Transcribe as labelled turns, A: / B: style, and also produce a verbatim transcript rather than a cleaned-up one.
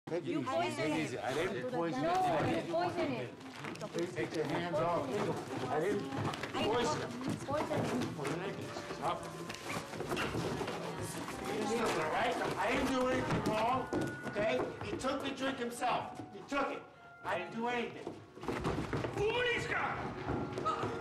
A: Take it
B: You
A: easy.
B: poisoned
A: Take it
B: it.
A: easy. I didn't poison
B: No,
A: it.
B: you poisoned it.
A: Please take your hands off. I didn't poison it.
B: Poison it.
A: Poison it. Stop. Listen, all right? I didn't do anything wrong, okay? He took the drink himself. He took it. I didn't do anything. Uliska!